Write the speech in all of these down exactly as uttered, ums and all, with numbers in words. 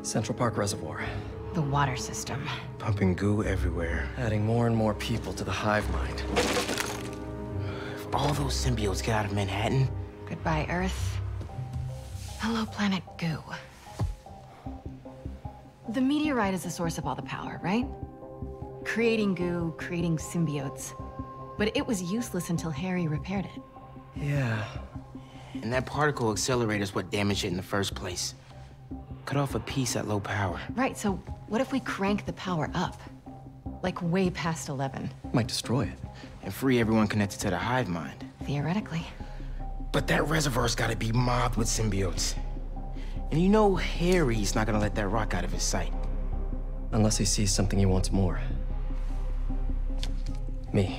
Central Park Reservoir. The water system. Pumping goo everywhere. Adding more and more people to the hive mind. If all those symbiotes get out of Manhattan... Goodbye, Earth. Hello, planet goo. The meteorite is the source of all the power, right? Creating goo, creating symbiotes. But it was useless until Harry repaired it. Yeah. And that particle accelerator is what damaged it in the first place. Cut off a piece at low power. Right, so what if we crank the power up? Like way past eleven. Might destroy it. And free everyone connected to the hive mind. Theoretically. But that reservoir's gotta be mobbed with symbiotes. And you know Harry's not gonna let that rock out of his sight. Unless he sees something he wants more. Me.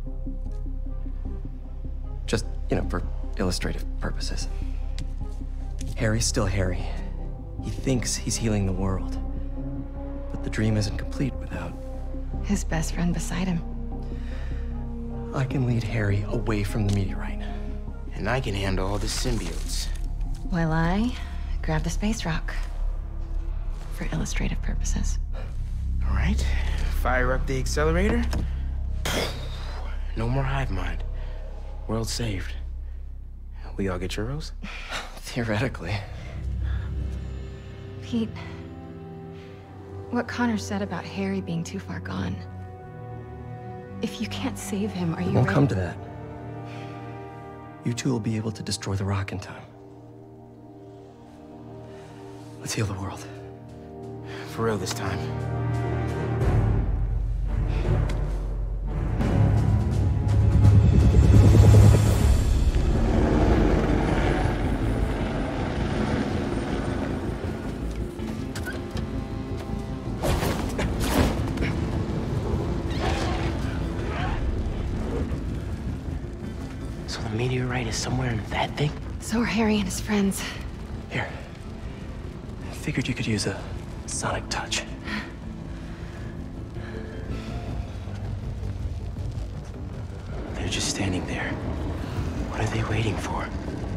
Just, you know, for illustrative purposes. Harry's still Harry. He thinks he's healing the world. But the dream isn't complete without... his best friend beside him. I can lead Harry away from the meteorite. And I can handle all the symbiotes. While I grab the space rock. For illustrative purposes. All right, fire up the accelerator. No more hive mind. World saved. We all get churros? Theoretically. Pete, what Connor said about Harry being too far gone. If you can't save him, are you It won't ready? come to that. You two will be able to destroy the rock in time. Let's heal the world. For real this time. So the meteorite is somewhere in that thing? So are Harry and his friends. Here. I figured you could use a sonic touch. They're just standing there. What are they waiting for?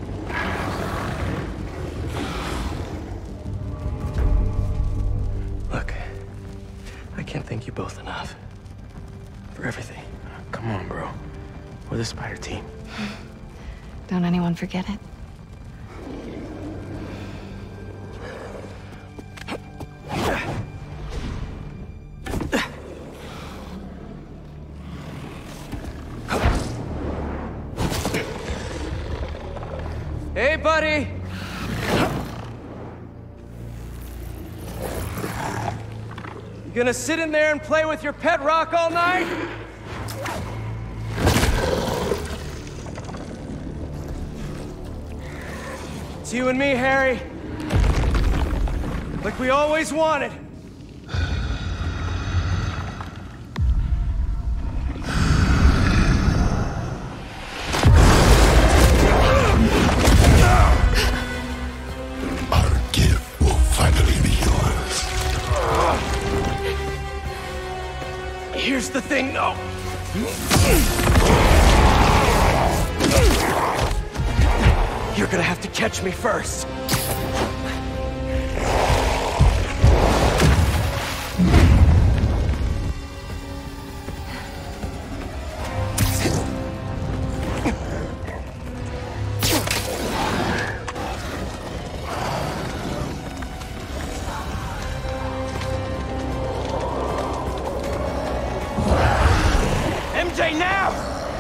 Look, I can't thank you both enough. For everything. Come on, bro. We're the Spider Team. Don't anyone forget it. Hey, buddy! You gonna sit in there and play with your pet rock all night? It's you and me, Harry. Like we always wanted. Our gift will finally be yours. Here's the thing, though. You're gonna have to catch me first. M J, now!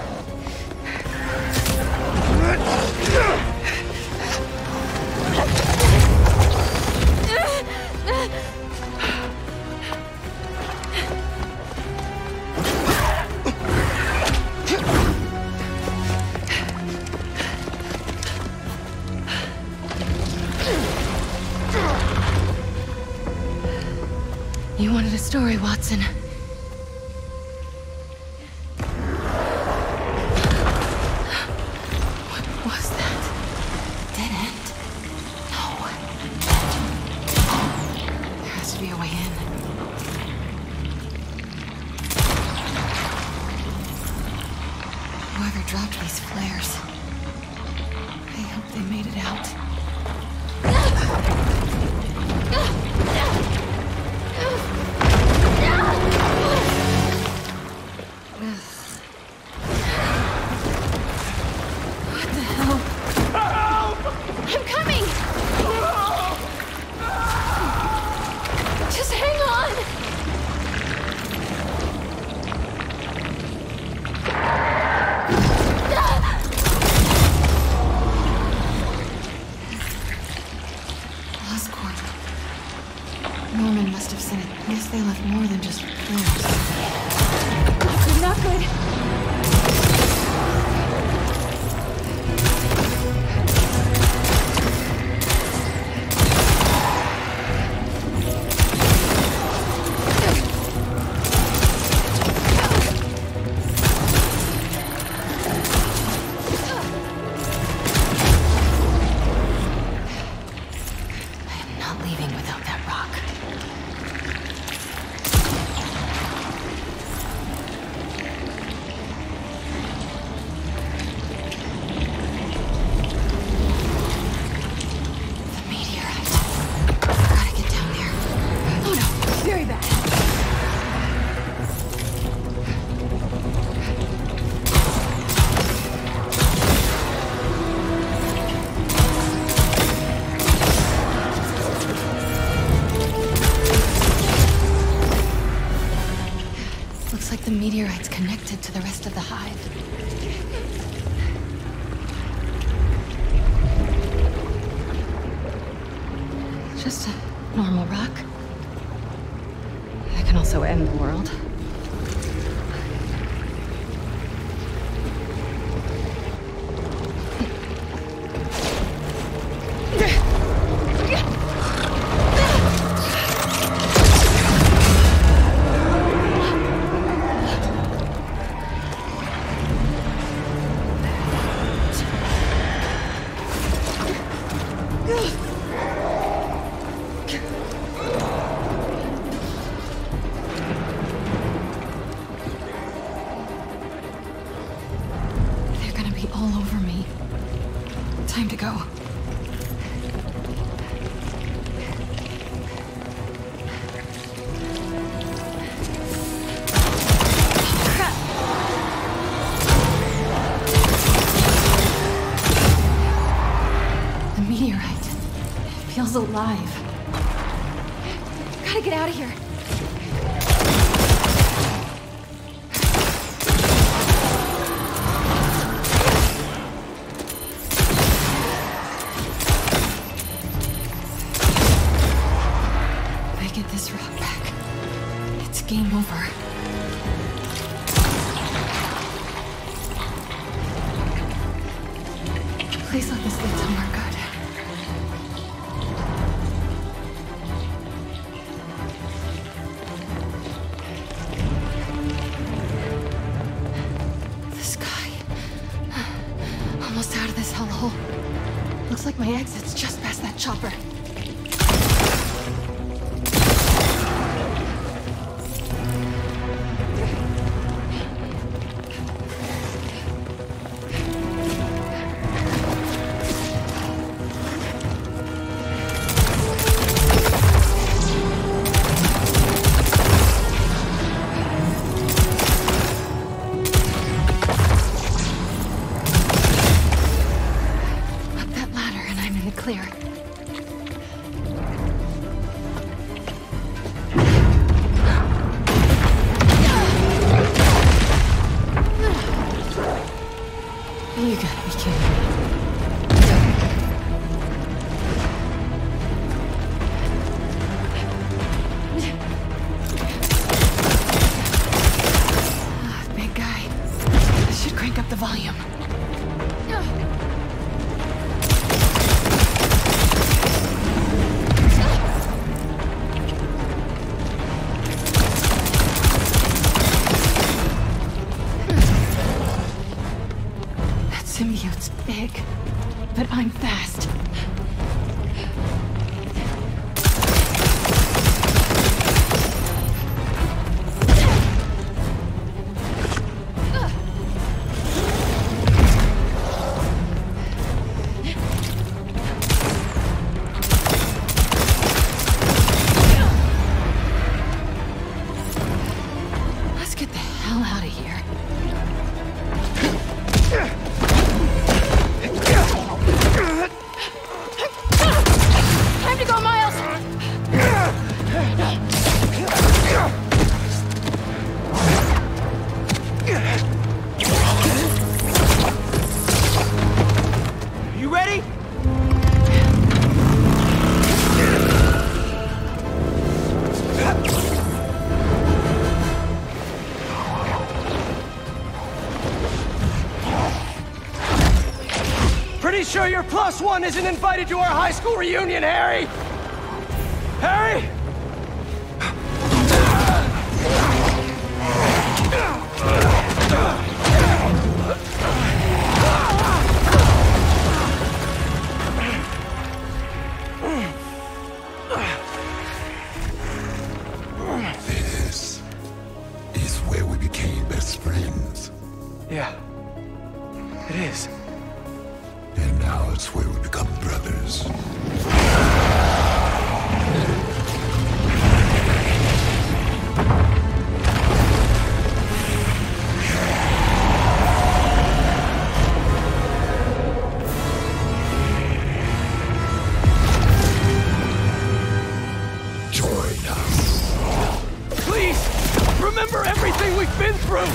You wanted a story, Watson. What was that? Dead end? No. There has to be a way in. Whoever dropped these flares. I hope they made it out. Just a normal rock. That can also end the world. Time to go. The meteorite. It feels alive. Gotta get out of here. Get this rock back. It's game over. Please let this lead somewhere good. The sky. Almost out of this hellhole. Looks like my exit's just past that chopper. Clear. You gotta be kidding me. Ah, big guy. I should crank up the volume. Symbiote's big, but I'm fast. Let's get the hell out of here. Time to go, Miles! You ready? Pretty sure your plus one isn't invited to our high school reunion, Harry! Harry! This is where we became best friends. Yeah, it is. And now it's where we become brothers. Join us. Please, remember everything we've been through!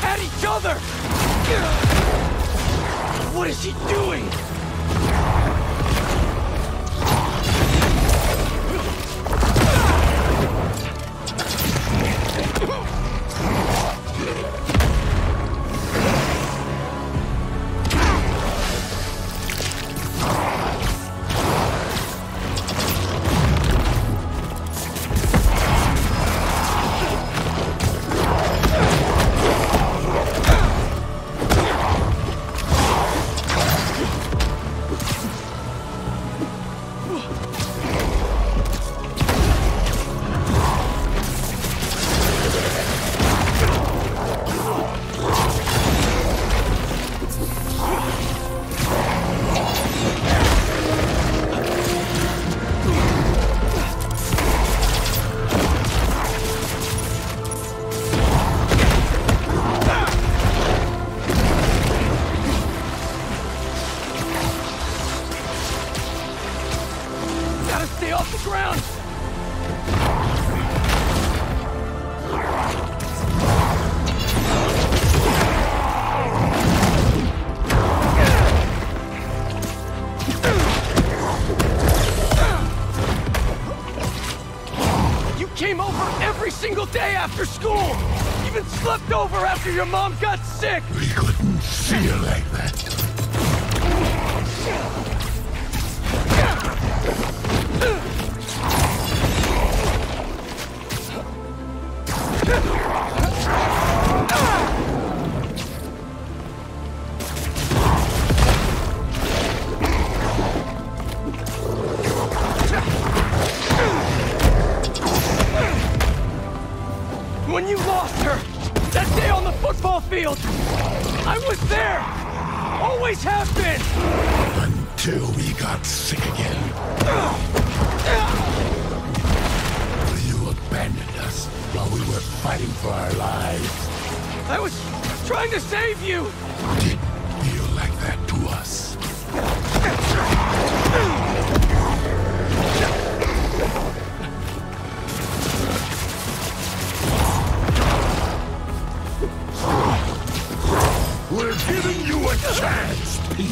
at each other! What is she doing? After school! Even slept over after your mom got sick! We couldn't see her like that. When you lost her, that day on the football field, I was there! Always have been! Until we got sick again. You abandoned us while we were fighting for our lives. I was trying to save you! Didn't feel like that to us. We're giving you a chance, Pete.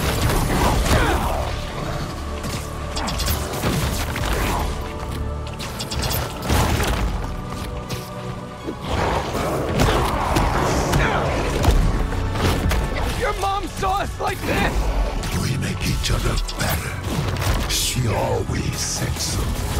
Your mom saw us like this! We make each other better. She always said so.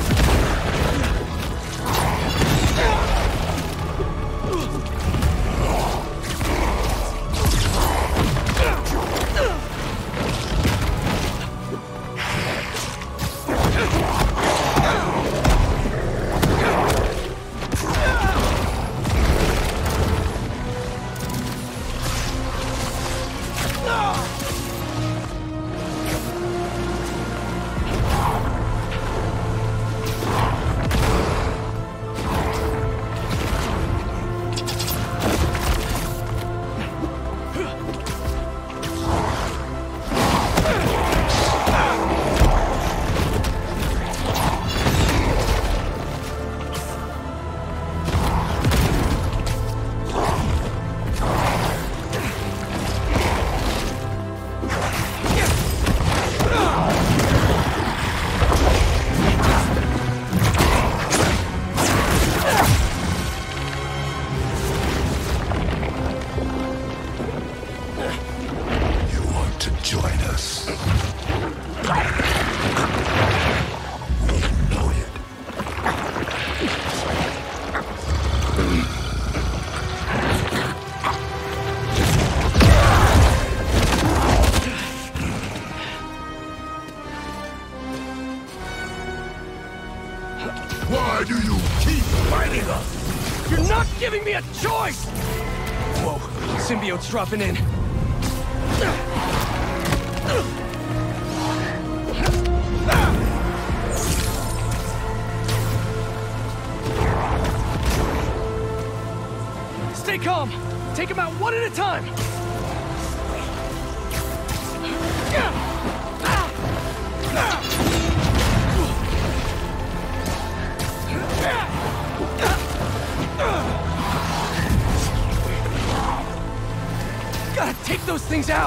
Why do you keep fighting us? You're not giving me a choice! Whoa, symbiote's dropping in. Stay calm. Take him out one at a time. Take those things out!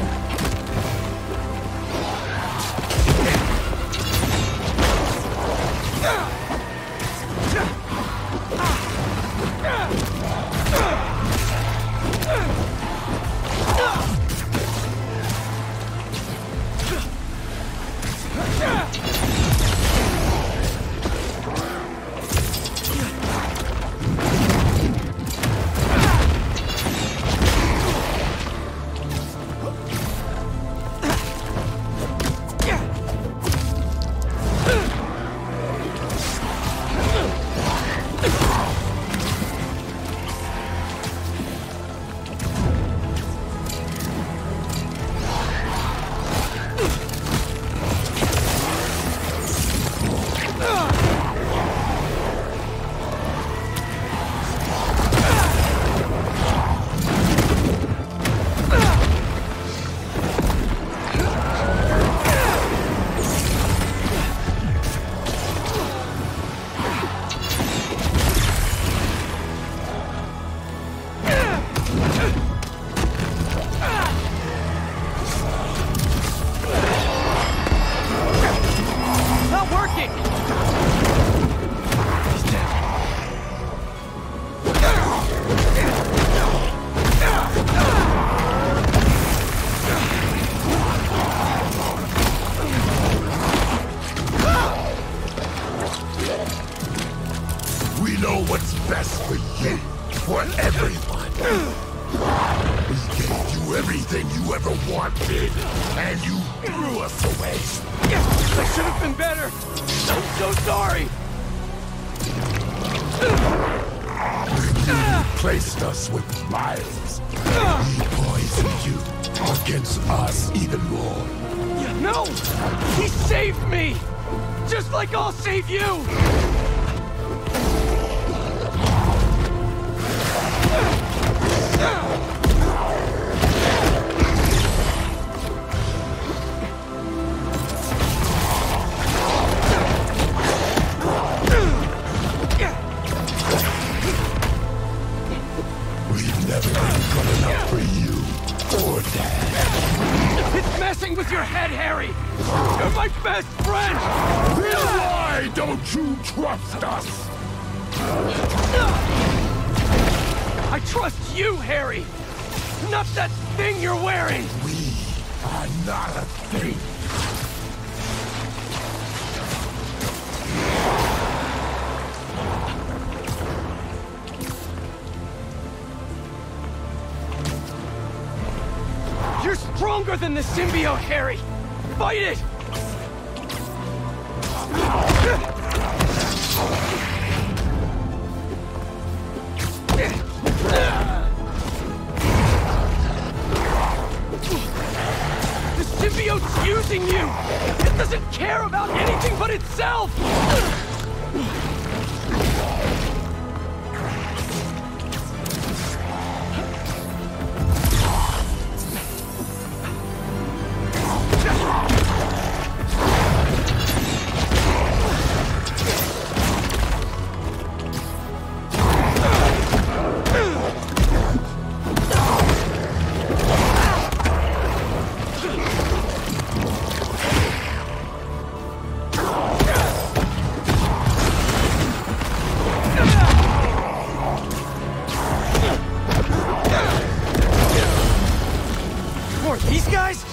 Save you! We've never been good enough for you or Dad. It's messing with your head, Harry! You're my best friend! Why don't you trust us? I trust you, Harry! Not that thing you're wearing! We are not a thing. You're stronger than the symbiote, Harry! Fight it! The symbiote's using you! It doesn't care about anything but itself! These guys?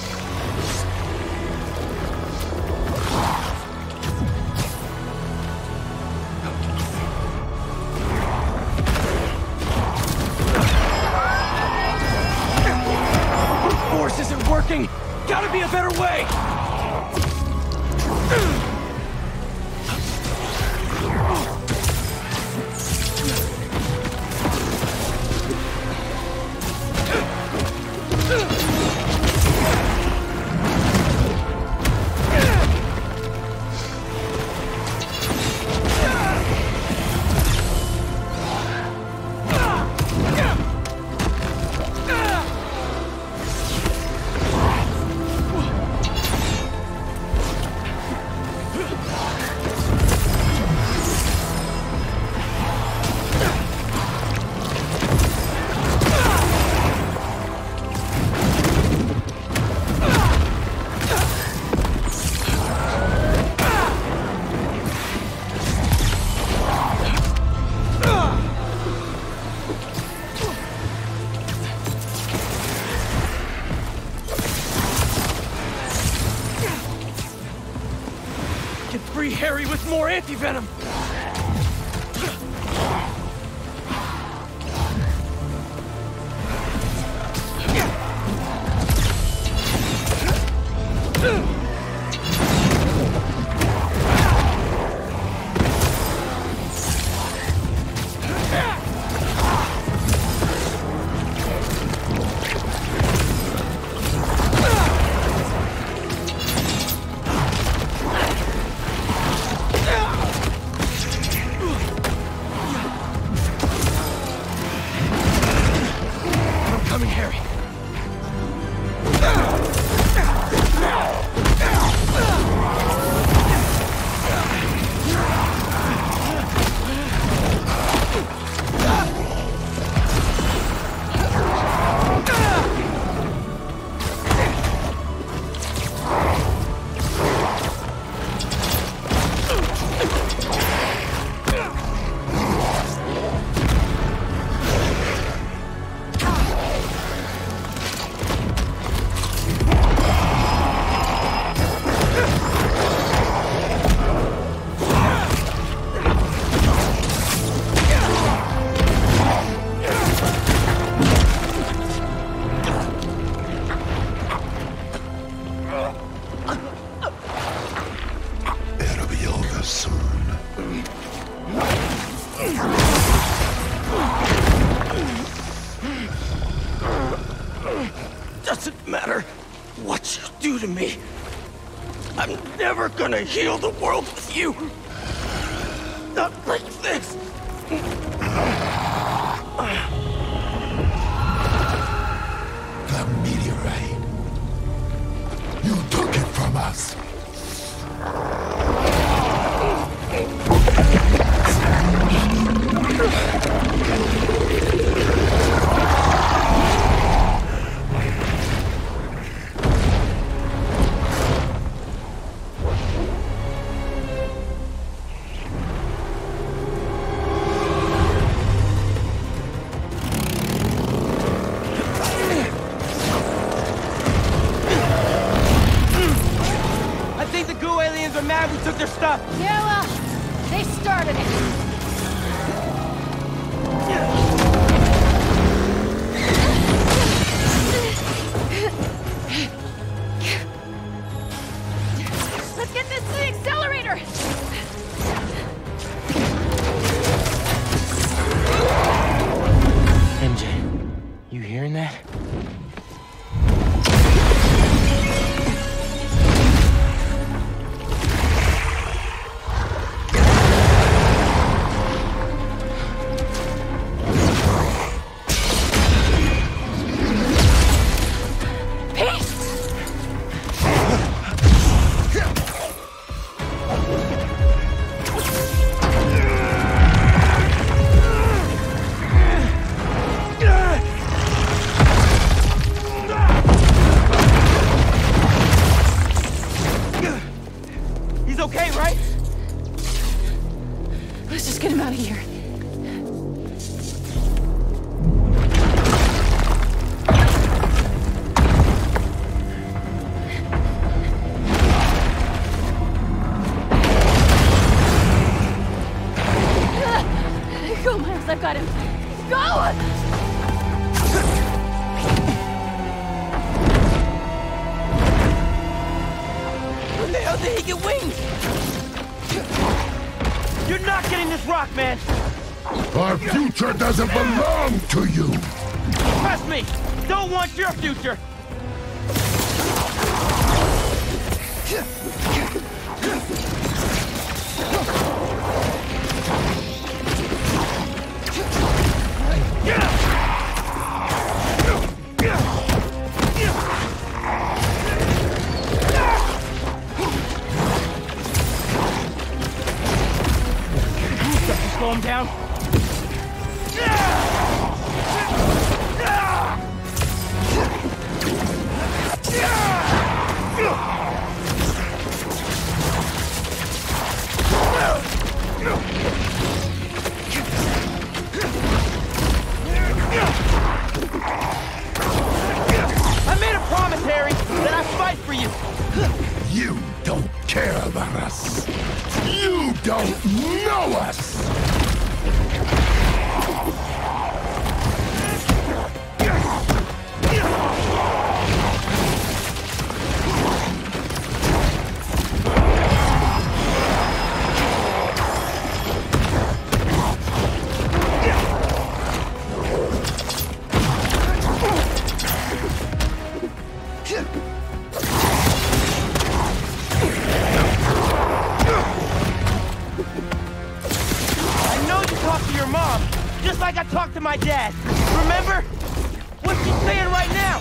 Brute force isn't working! Gotta be a better way! Where's more anti-venom? Doesn't matter what you do to me. I'm never gonna heal the world with you. Not like this. The meteorite. You took it from us. We took their stuff. Yeah, well, they started it. Let's get this to the accelerator. M J, you hearing that? Okay, right? Let's just get him out of here. Go, Miles, I've got him. Go! When the hell did he get wings? You're not getting this rock, man! Our future doesn't belong to you! Trust me! Don't want your future! Slow him down. I made a promise, Harry, that I'd fight for you. You don't care about us. You don't know us! Talk to my dad. Remember? What's she saying right now?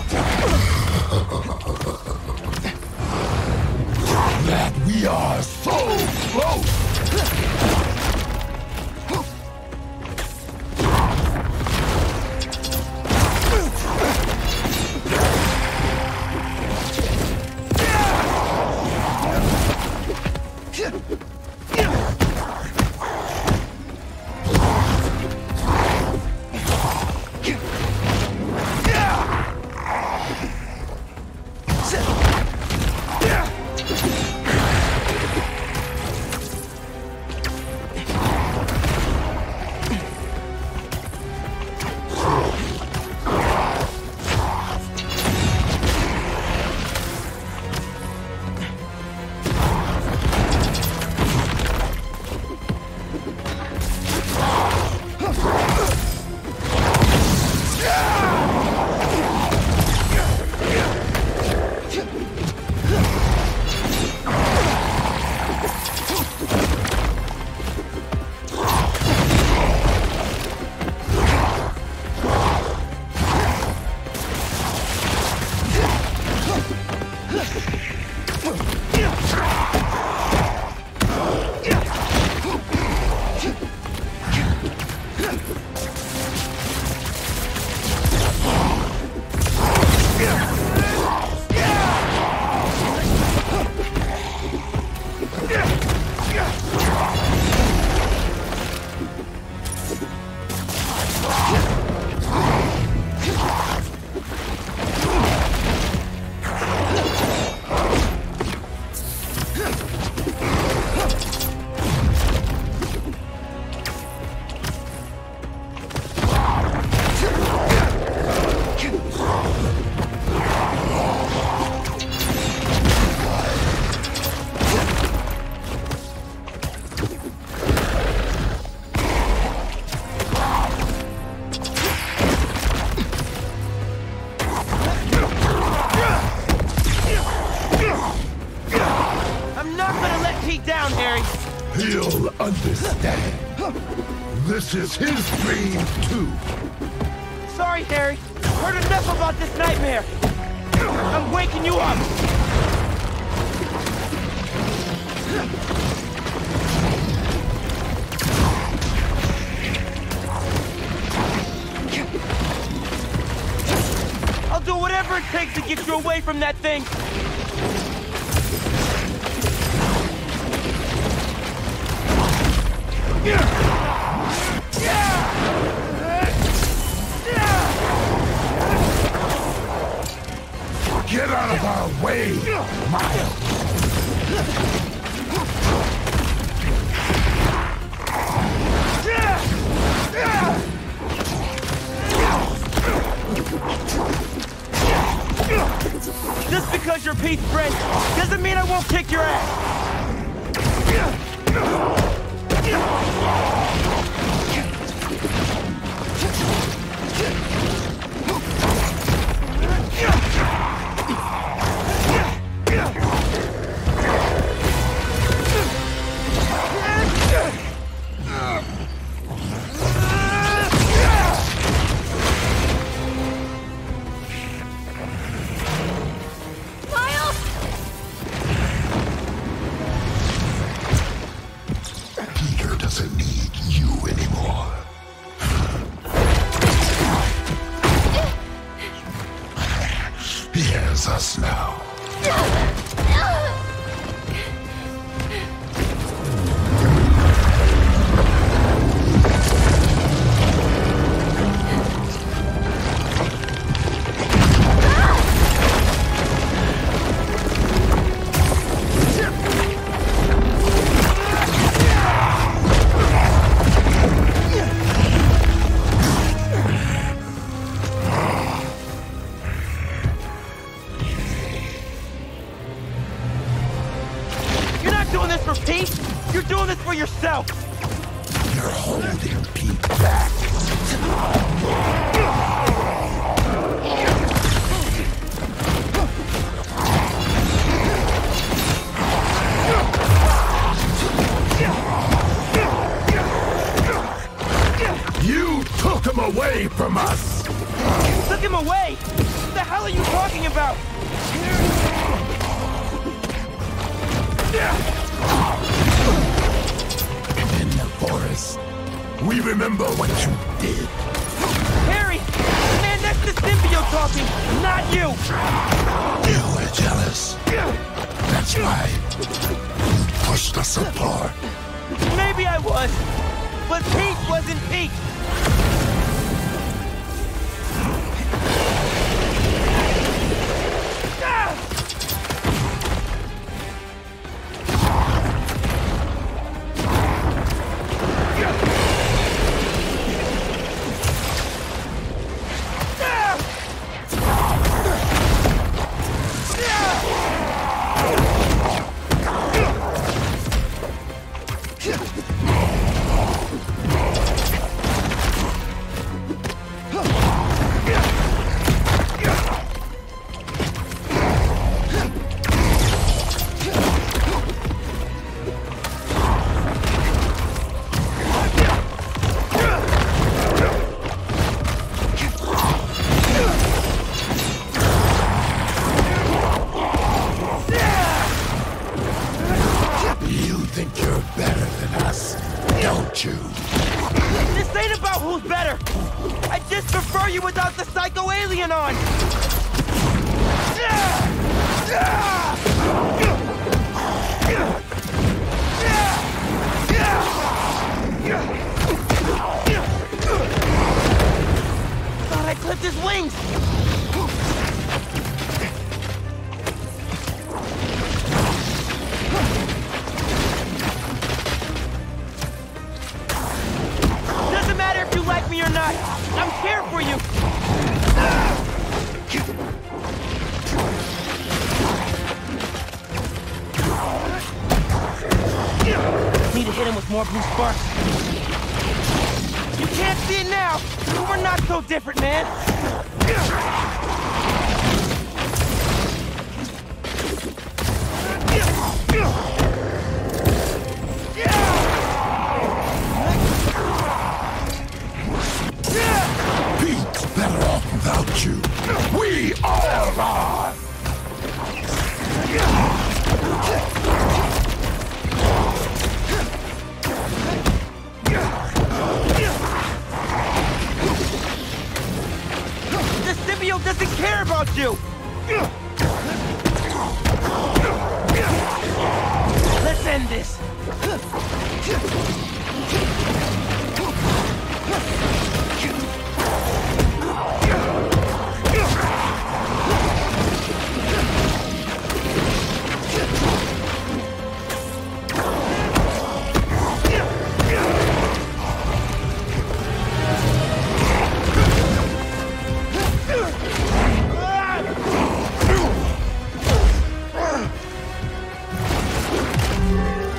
That we are so close! He'll understand. This is his dream, too. Sorry, Harry. Heard enough about this nightmare. I'm waking you up. I'll do whatever it takes to get you away from that thing. Get out of our way, Miles! Just because you're Pete's friend doesn't mean I won't kick your ass! Us now. for yourself! You're holding Pete back. You took him away from us! You took him away? What the hell are you talking about? In the forest, we remember what you did. Harry! The man next to Symbiote talking, not you! You were jealous. That's why you pushed us apart. Maybe I was, but Pete wasn't Pete! This ain't about who's better! I just prefer you without the psycho alien on! Thought I clipped his wings! Doesn't matter if you like me or not. I'm here for you. Need to hit him with more blue sparks. You can't see it now, but we're not so different, man. Pete's better off without you. We all are! The symbiote doesn't care about you! Let's end this!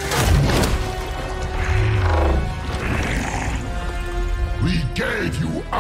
We gave you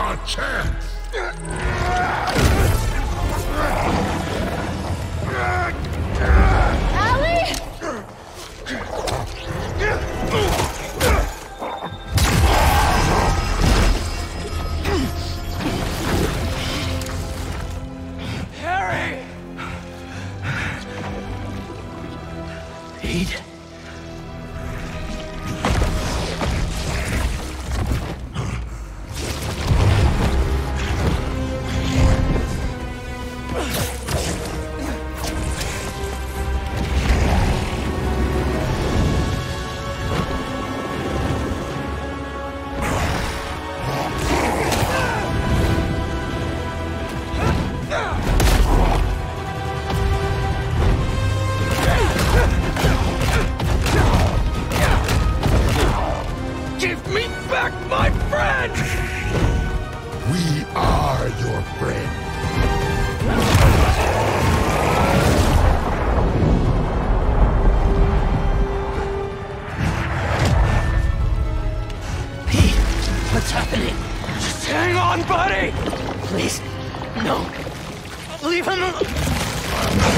No. Leave him alone.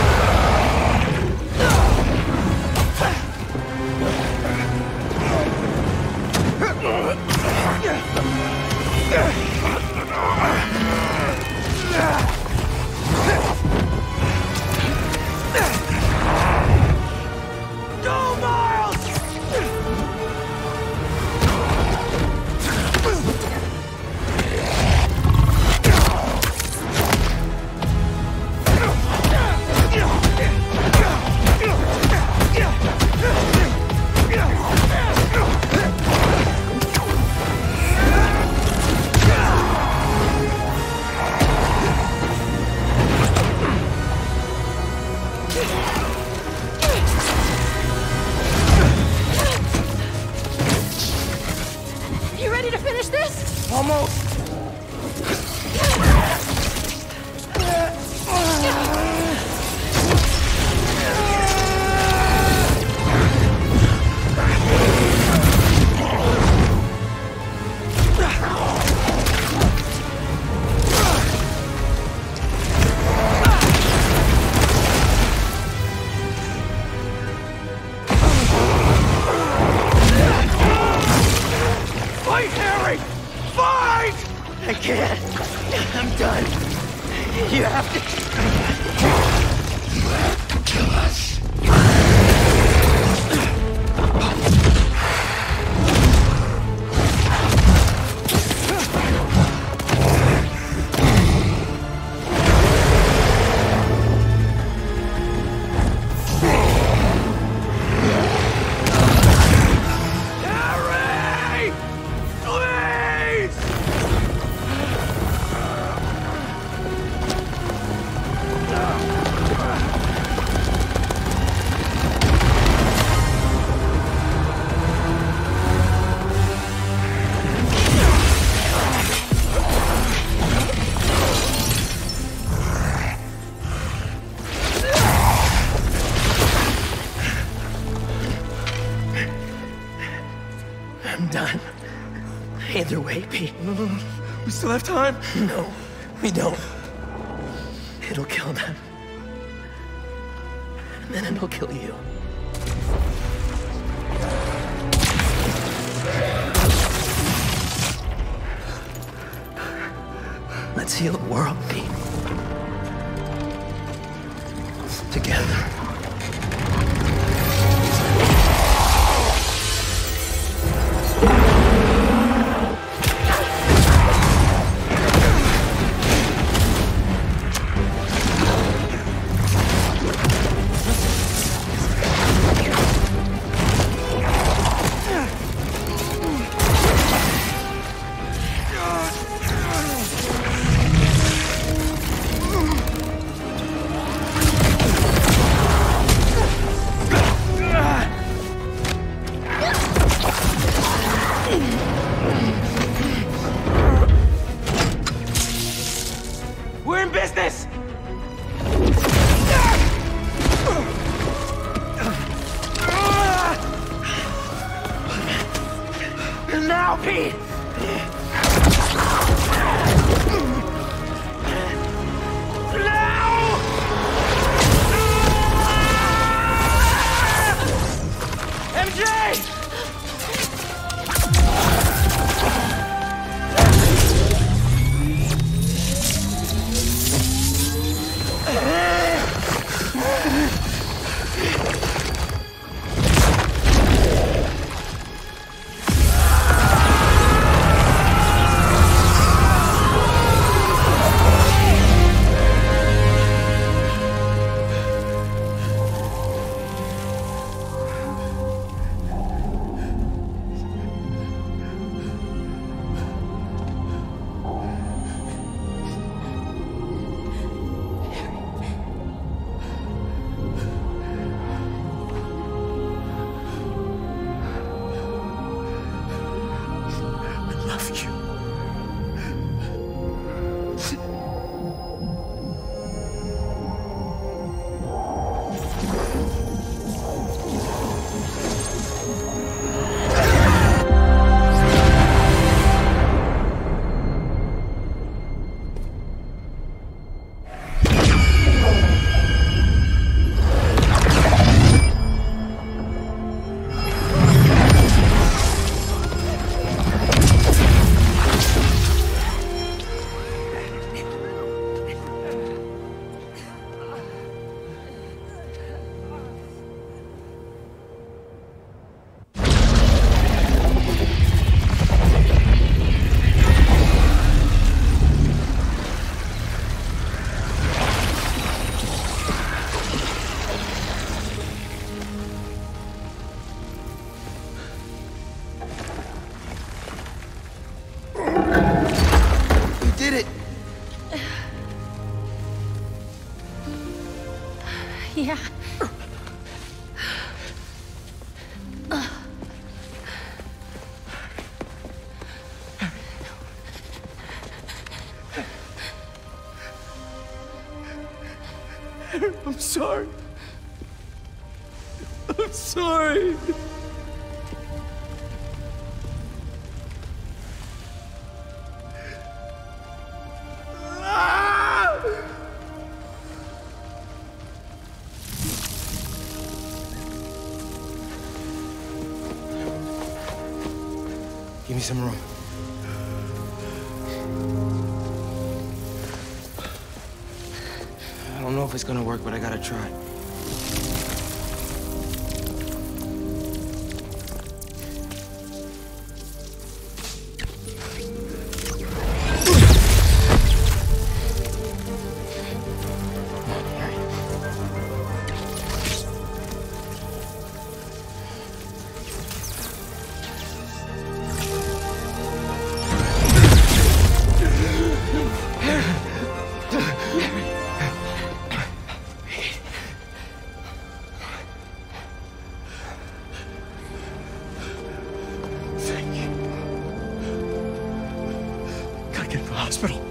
Go, Miles! You ready to finish this? Almost. Fight, Harry! Fight! I can't. I'm done. You have to... Kill us. Harry! Please! I'm done. Either way, Pete. No, no, no. We still have time. No, we don't. It'll kill them. And then it'll kill you. Let's heal the world, Pete. Together. We're in business! Now, Pete! Now! M J! Yeah. I'm sorry. I'm sorry. Give me some room. I don't know if it's gonna work, but I gotta try. Hospital.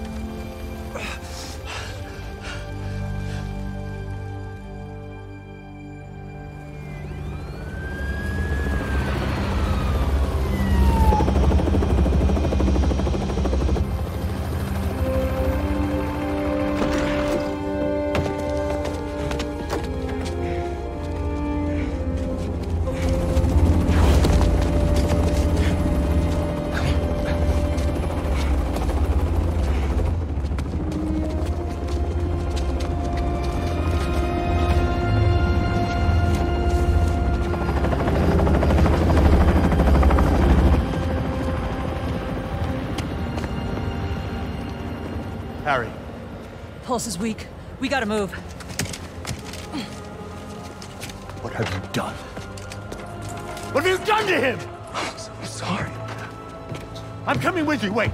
Harry. Pulse is weak. We gotta move. What have you done? What have you done to him? I'm so sorry. I'm coming with you, wait.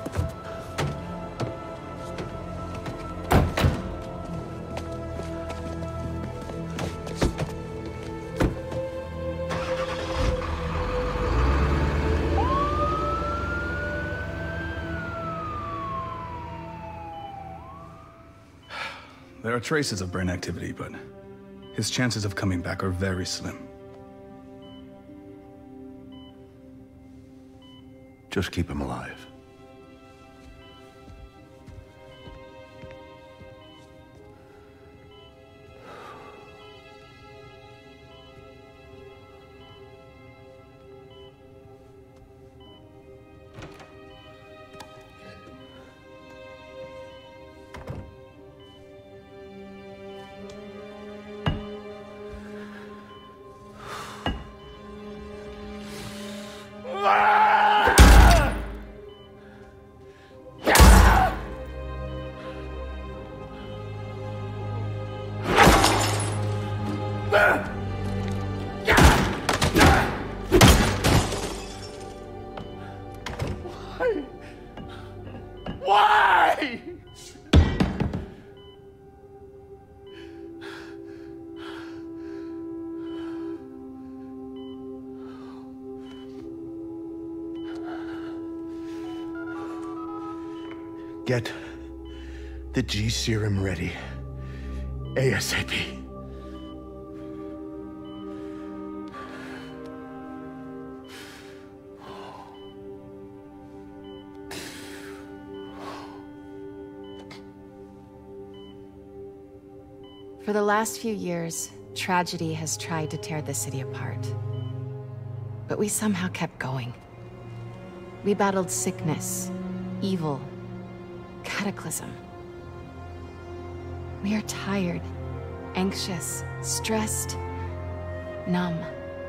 There are traces of brain activity, but his chances of coming back are very slim. Just keep him alive. Why? Get the G serum ready. ASAP. For the last few years, tragedy has tried to tear the city apart. But we somehow kept going. We battled sickness, evil, cataclysm. We are tired, anxious, stressed, numb.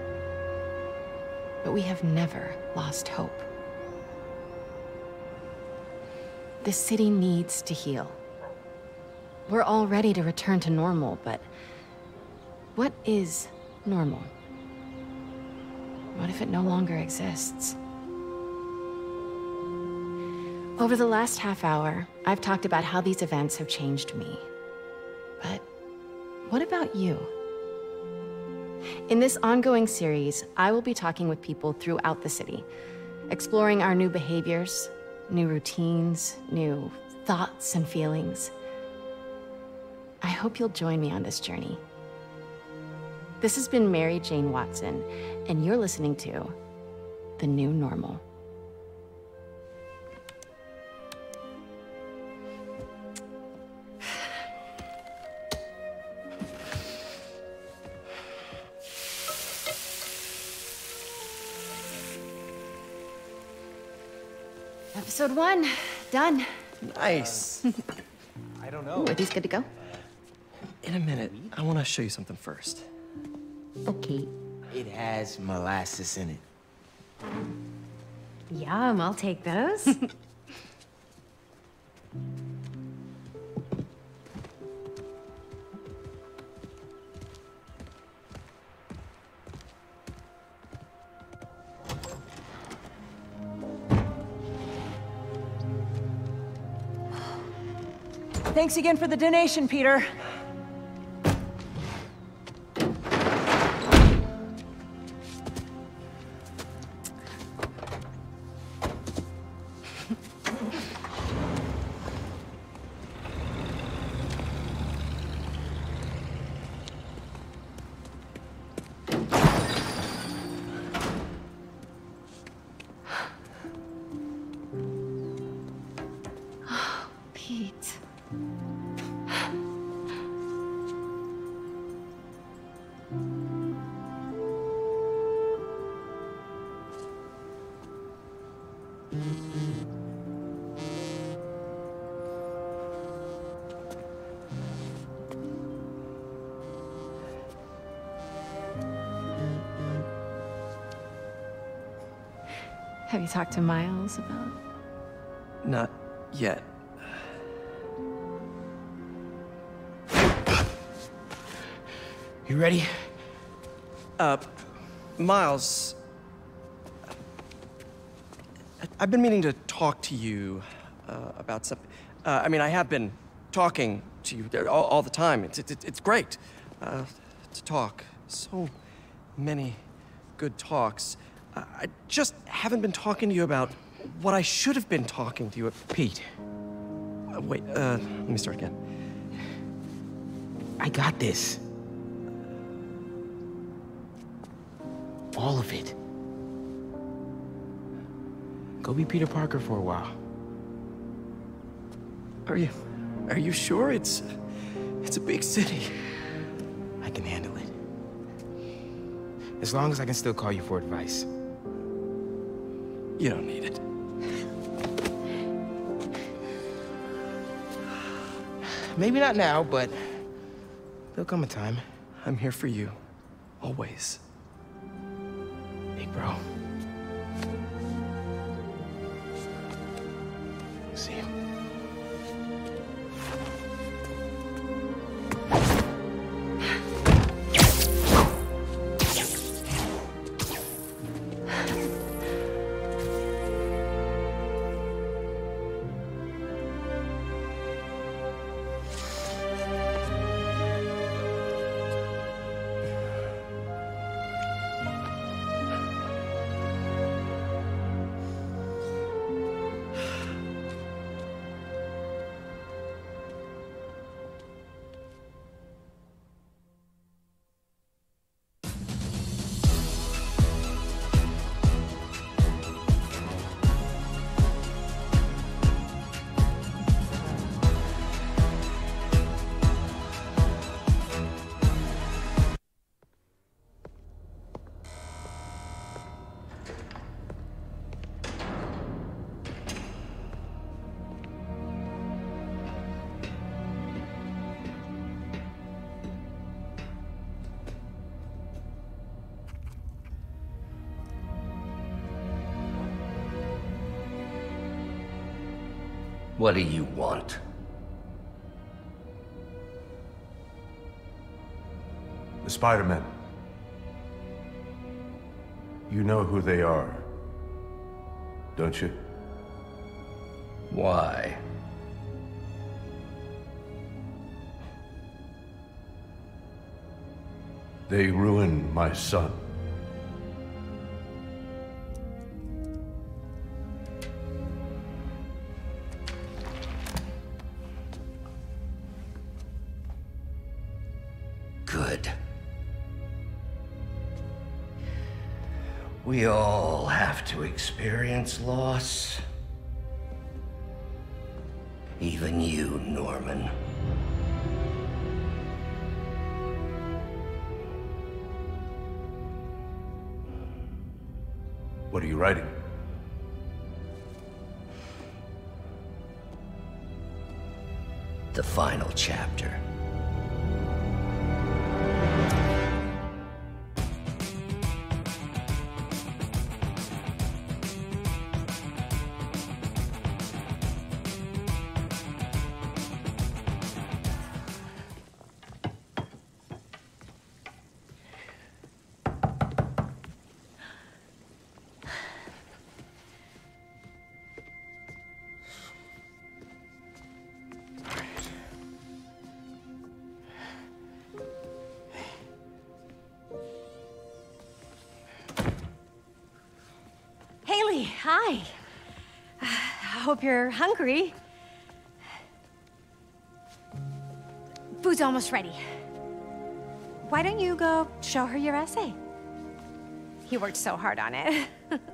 But we have never lost hope. The city needs to heal. We're all ready to return to normal, but what is normal? What if it no longer exists? Over the last half hour, I've talked about how these events have changed me. But What about you? In this ongoing series, I will be talking with people throughout the city, exploring our new behaviors, new routines, new thoughts and feelings. I hope you'll join me on this journey. This has been Mary Jane Watson, and you're listening to The New Normal. Episode one, done. Nice. I don't know. Ooh, are these good to go? In a minute, I want to show you something first. Okay. It has molasses in it. Yum, I'll take those. Thanks again for the donation, Peter. Pete. Have you talked to Miles about... Not yet. You ready? Uh, Miles... I- I've been meaning to talk to you uh, about something. Uh, I mean, I have been talking to you there all, all the time. It's, it's, it's great uh, to talk. So many good talks. Uh, I just haven't been talking to you about what I should have been talking to you about. Pete. Uh, wait, uh, let me start again. I got this. All of it. Go be Peter Parker for a while. Are you... are you sure? It's... it's a big city. I can handle it. As long as I can still call you for advice. You don't need it. Maybe not now, but there'll come a time. I'm here for you. Always. Big bro. See you. What do you want? The Spider-Men. You know who they are, don't you? Why? They ruined my son. Good. We all have to experience loss. Even you, Norman. What are you writing? The final chapter. Hi. I hope you're hungry. Food's almost ready. Why don't you go show her your essay? He worked so hard on it.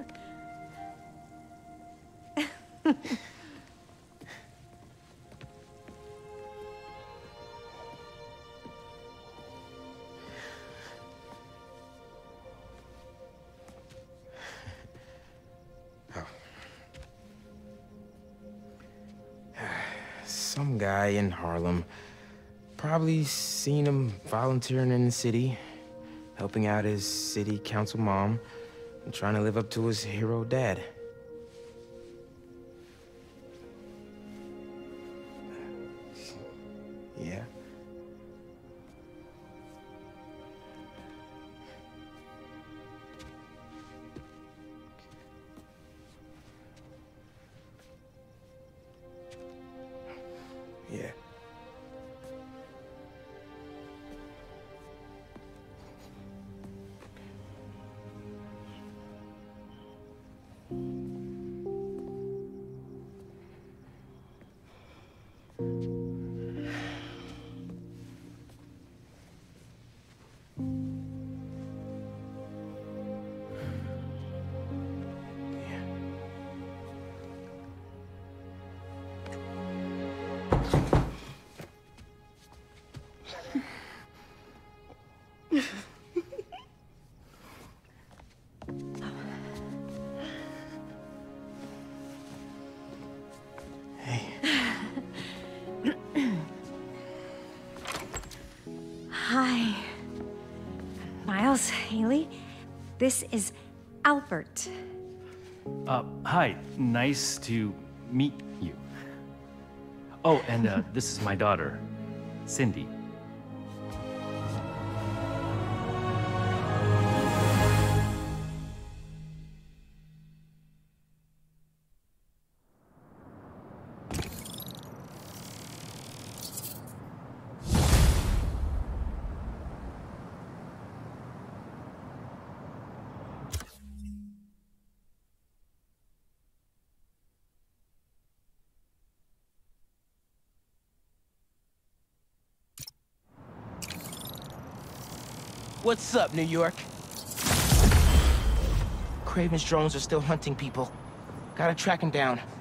Some guy in Harlem. Probably seen him volunteering in the city, helping out his city council mom, and trying to live up to his hero dad. Yeah. Yeah. Hi. Miles, Haley, this is Albert. Uh, hi. Nice to meet you. Oh, and uh, this is my daughter, Cindy. What's up, New York? Craven's drones are still hunting people. Gotta track him down.